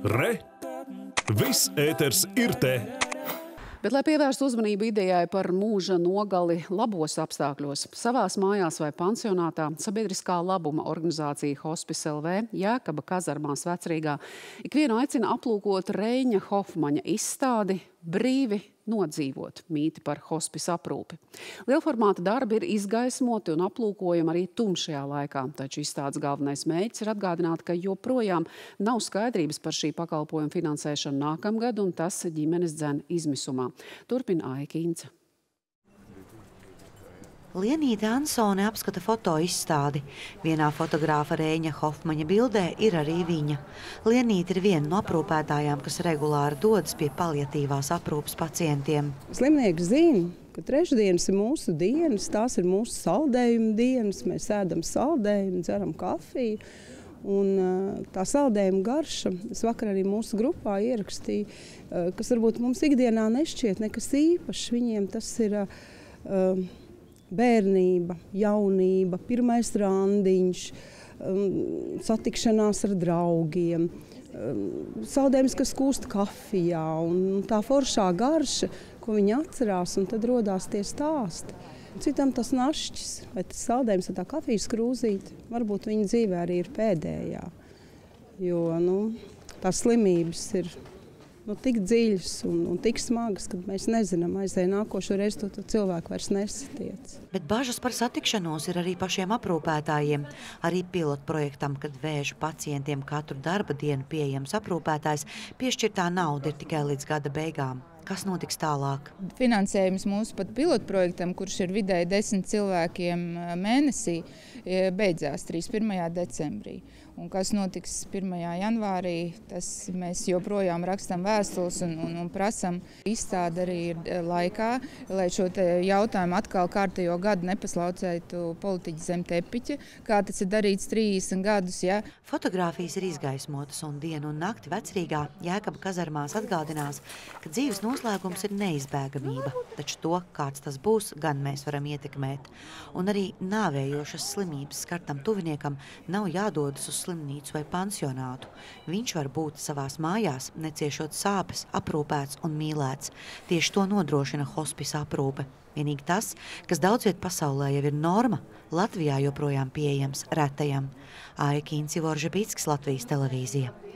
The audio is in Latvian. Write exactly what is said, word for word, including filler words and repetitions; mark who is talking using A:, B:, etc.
A: Re! Viss ēters ir te!
B: Bet, lai pievērstu uzmanību idejai par mūža nogali labos apstākļos, savās mājās vai pansionātā, sabiedriskā labuma organizācija Hospice L V Jēkaba kazarmās Vecrīgā ikvienu aicina aplūkot Reiņa Hofmaņa izstādi "Brīvi nodzīvot" mīti par hospice aprūpi. Lielformāta darbi ir izgaismoti un aplūkojami arī tumšajā laikā, taču izstādes galvenais mērķis ir atgādināt, ka joprojām nav skaidrības par šī pakalpojuma finansēšanu nākamgad, un tas ģimenes dzen izmisumā. Turpina Aija Kīnce.
C: Lienīte Ansone apskata foto izstādi. Vienā fotogrāfa Reiņa Hofmaņa bildē ir arī viņa. Lienīte ir viena no aprūpētājām, kas regulāri dodas pie paliatīvās aprūpes pacientiem.
D: Slimnieki zina, ka trešdienas ir mūsu dienas, tās ir mūsu saldējuma dienas. Mēs ēdam saldējumu, dzeram kafiju. Un tā saldējuma garša, es vakar arī mūsu grupā ierakstīju, kas varbūt mums ikdienā nešķiet nekas īpašs. Viņiem tas ir uh, bērnība, jaunība, pirmais randiņš, um, satikšanās ar draugiem, um, saldējums, kas kūst kafijā, un tā foršā garša, ko viņi atcerās, un tad rodās tie stāsti. Citam tas našķis, vai tas saldējums ar tā kafijas krūzīti, varbūt viņa dzīvē arī ir pēdējā, jo nu, tās slimības ir nu, tik dziļas un, un tik smagas, ka mēs nezinām, aizēja nākošo reizi to, to cilvēku vairs nesatiec.
C: Bet bažas par satikšanos ir arī pašiem aprūpētājiem. Arī pilotprojektam, kad vēža pacientiem katru darba dienu pieejams aprūpētājs, piešķirtā nauda ir tikai līdz gada beigām. Kas notiks tālāk?
E: Finansējums mūsu pat pilotprojektam, kurš ir vidēji desmit cilvēkiem mēnesī, beidzās trīsdesmit pirmajā decembrī. Un kas notiks pirmajā janvārī, tas mēs joprojām rakstam vēstules un, un, un prasam. Izstāde arī ir laikā, lai šo jautājumu atkal kārtējo gadu nepaslaucētu politiķi zem tepiķa, kā tas ir darīts trīsdesmit gadus. Ja?
C: Fotogrāfijas ir izgaismotas, un dienu un nakti Vecrīgā Jēkaba kazarmās atgādinās, ka dzīves noslēgums ir neizbēgamība, taču to, kāds tas būs, gan mēs varam ietekmēt. Un arī nāvējošas slimības skartam tuviniekam nav jādodas uz slimnīcu vai pansionātu. Viņš var būt savās mājās, neciešot sāpes, aprūpēts un mīlēts. Tieši to nodrošina hospice aprūpe. Vienīgi tas, kas daudz viet pasaulē jau ir norma, Latvijā joprojām pieejams retajam. Aija Kīnce, Latvijas televīzija.